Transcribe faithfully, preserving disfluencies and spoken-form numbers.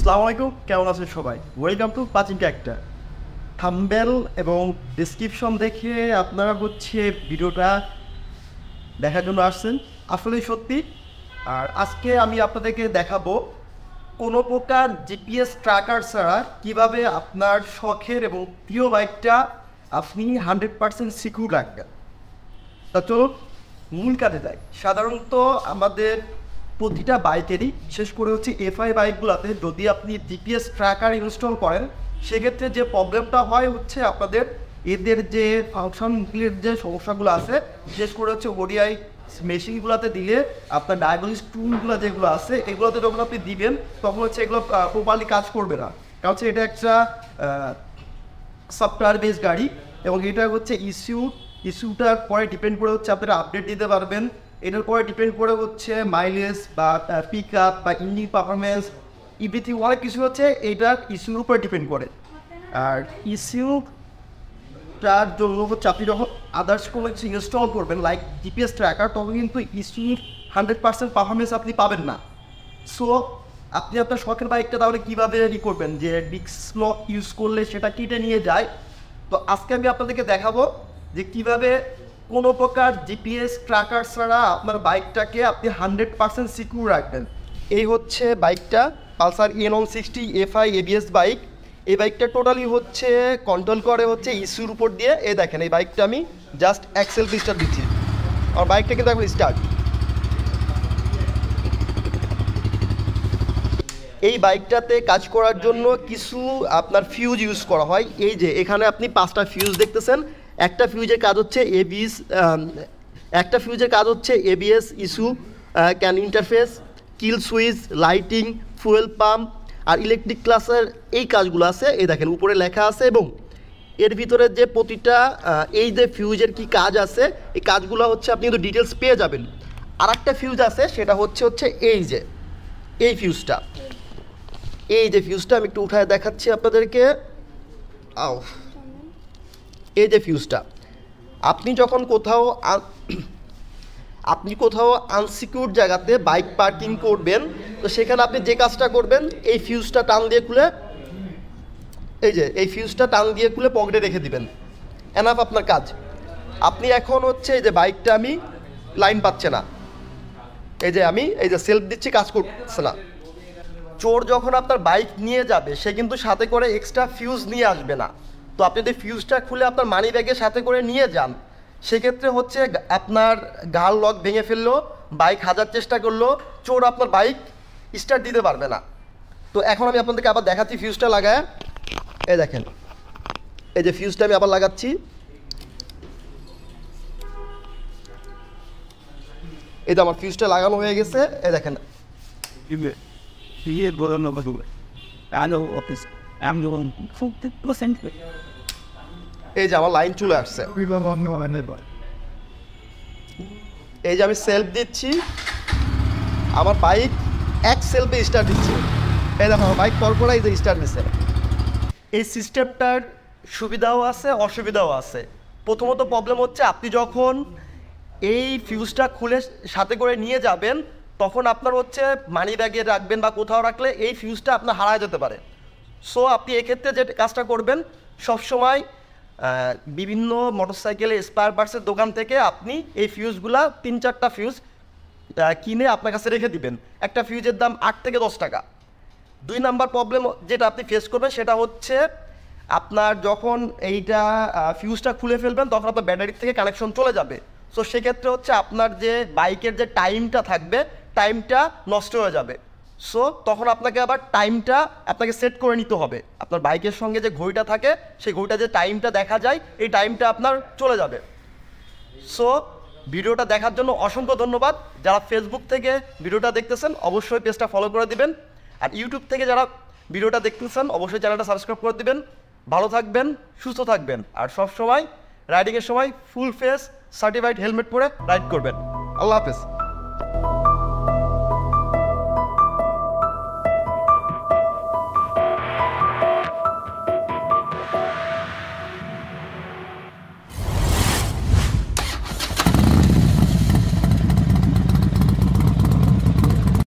আসসালামু আলাইকুম, কেমন আছেন সবাই? Welcome to patching character. Thumbnail এবং ডেসক্রিপশন দেখে আপনারা হচ্ছে ভিডিওটা দেখার জন্য আসছেন, আসলেই সত্যি। আর আজকে আমি আপনাদেরকে দেখাবো কোনো প্রকার জিপিএস ট্র্যাকার ছাড়া কীভাবে আপনার শখের এবং প্রিয় বাইকটা আপনি হান্ড্রেড পার্সেন্ট সিকিউর রাখবেন। তা চলুন মূল কাজে যাই। সাধারণত আমাদের প্রতিটা বাইকেরই, বিশেষ করে হচ্ছে এফআই বাইকগুলোতে যদি আপনি জিপিএস ট্র্যাকার ইনস্টল করেন, সেক্ষেত্রে যে প্রবলেমটা হয় হচ্ছে আপনাদের এদের যে ফাংশনগুলির যে সমস্যাগুলো আছে, বিশেষ করে হচ্ছে ওডিআই মেশিনগুলোতে দিলে আপনার ডায়াগনোস্টিক টুলগুলো যেগুলো আছে এগুলোতে যখন আপনি দিবেন তখন হচ্ছে এগুলো প্রপারলি কাজ করবে না। কারণ হচ্ছে এটা একটা সফটওয়্যার বেস গাড়ি এবং এটা হচ্ছে ইস্যু ইস্যুটার পরে ডিপেন্ড করে হচ্ছে আপনারা আপডেট দিতে পারবেন। এটার পরে ডিপেন্ড করে হচ্ছে মাইলেজ বা পিক আপ বা ইঞ্জিন পারফরমেন্স, এভরিথিং অনেক কিছু হচ্ছে এইটার ইস্যুর উপরে ডিপেন্ড করে। আর ইস্যুটার জন্য হচ্ছে আপনি যখন আদার্স কোনো কিছু ইনস্টল করবেন লাইক জিপিএস ট্র্যাকার, তখন কিন্তু ইস্যুর হান্ড্রেড পার্সেন্ট পারফরমেন্স আপনি পাবেন না। সো আপনি আপনার শখের বাইকটা তাহলে কীভাবে রেডি করবেন যে ডিস্ক লক ইউজ করলে সেটা কেটে নিয়ে যায়। তো আজকে আমি আপনাদেরকে দেখাবো যে কীভাবে কোনো প্রকার জিপিএস ট্র্যাকার ছাড়া আপনার বাইকটাকে আপনি হান্ড্রেড পার্সেন্ট সিকিউর রাখবেন। এই হচ্ছে বাইকটা, Pulsar N one sixty FI ABS bike. এই বাইকটা টোটালি হচ্ছে কন্ট্রোল করে হচ্ছে ইস্যুর উপর দিয়ে। এই দেখেন এই বাইকটা আমি জাস্ট এক্সেল স্টার্ট দিচ্ছি, আর বাইকটা কিন্তু এখন স্টার্ট। এই বাইকটাতে কাজ করার জন্য কিছু আপনার ফিউজ ইউজ করা হয়। এই যে এখানে আপনি পাঁচটা ফিউজ দেখতেছেন। একটা ফিউজের কাজ হচ্ছে এবিএস একটা ফিউজের কাজ হচ্ছে ABS issue CAN interface, kill switch, lighting, fuel pump আর ইলেকট্রিক ক্লাসের এই কাজগুলো আছে। এই দেখেন উপরে লেখা আছে এবং এর ভিতরে যে প্রতিটা এই যে ফিউজের কি কাজ আছে এই কাজগুলো হচ্ছে আপনি কিন্তু ডিটেলস পেয়ে যাবেন। আর একটা ফিউজ আছে সেটা হচ্ছে হচ্ছে এই যে এই ফিউজটা, এই যে ফিউজটা আমি একটু উঠায় দেখাচ্ছি আপনাদেরকে। আও এই যে ফিউজটা, আপনি যখন কোথাও আপনি কোথাও আনসিকিউর জায়গাতে বাইক পার্কিং করবেন, তো সেখানে আপনি যে কাজটা করবেন এই ফিউজটা টান দিয়ে খুলে, এই যে এই ফিউজটা টান দিয়ে খুলে পকেটে রেখে দিবেন, এনাফ আপনার কাজ। আপনি এখন হচ্ছে এই যে বাইকটা আমি লাইন পাচ্ছে না, এই যে আমি এই যে সেলফ দিচ্ছি, কাজ করছে না। চোর যখন আপনার বাইক নিয়ে যাবে সে কিন্তু সাথে করে এক্সট্রা ফিউজ নিয়ে আসবে না। তো আপনি যদি ফিউজটা খুলে আপনার মানি ব্যাগের সাথে করে নিয়ে যান, সেক্ষেত্রে হচ্ছে আপনার গাল লক ভেঙে ফেললো, বাইক হাজার চেষ্টা করলো, চোর আপনার বাইক স্টার্ট দিতে পারবে না। তো এখন আমি আপনাদেরকে আবার দেখাচ্ছি ফিউজটা লাগায়। এই দেখেন এই যে ফিউজটা আমি আবার লাগাচ্ছি। এই তো আমার ফিউজটা লাগানো হয়ে গেছে। এই দেখেন এই যে আমার লাইন চলে আসছে। এই যে আমি সেলফ দিচ্ছি, আমার বাইক এক সেলফে স্টার্ট দিচ্ছে। এই দেখো আমার বাইক পরপরাই যে স্টার্ট দিচ্ছে। এই সিস্টেমটার সুবিধাও আছে অসুবিধাও আছে। প্রথমত প্রবলেম হচ্ছে আপনি যখন এই ফিউজটা খুলে সাথে করে নিয়ে যাবেন তখন আপনার হচ্ছে মানি ব্যাগে রাখবেন বা কোথাও রাখলে এই ফিউজটা আপনার হারায় যেতে পারে। সো আপনি এক্ষেত্রে যে কাজটা করবেন, সবসময় বিভিন্ন মোটরসাইকেলে স্পেয়ার পার্টসের দোকান থেকে আপনি এই ফিউজগুলা তিন চারটা ফিউজ কিনে আপনার কাছে রেখে দিবেন। একটা ফিউজের দাম আট থেকে দশ টাকা। দুই নাম্বার প্রবলেম যেটা আপনি ফেস করবেন সেটা হচ্ছে আপনার যখন এইটা ফিউজটা খুলে ফেলবেন তখন আপনার ব্যাটারির থেকে কানেকশন চলে যাবে। সো সেক্ষেত্রে হচ্ছে আপনার যে বাইকের যে টাইমটা থাকবে টাইমটা নষ্ট হয়ে যাবে। সো তখন আপনাকে আবার টাইমটা আপনাকে সেট করে নিতে হবে। আপনার বাইকের সঙ্গে যে ঘড়িটা থাকে সেই ঘড়িটা যে টাইমটা দেখা যায় এই টাইমটা আপনার চলে যাবে। সো ভিডিওটা দেখার জন্য অসংখ্য ধন্যবাদ। যারা ফেসবুক থেকে ভিডিওটা দেখতেছেন অবশ্যই পেজটা ফলো করে দিবেন, আর ইউটিউব থেকে যারা ভিডিওটা দেখতেছেন অবশ্যই চ্যানেলটা সাবস্ক্রাইব করে দিবেন। ভালো থাকবেন, সুস্থ থাকবেন, আর সব সময় রাইডিংয়ের সময় ফুল ফেস সার্টিফাইড হেলমেট পরে রাইড করবেন। আল্লাহ হাফেজ।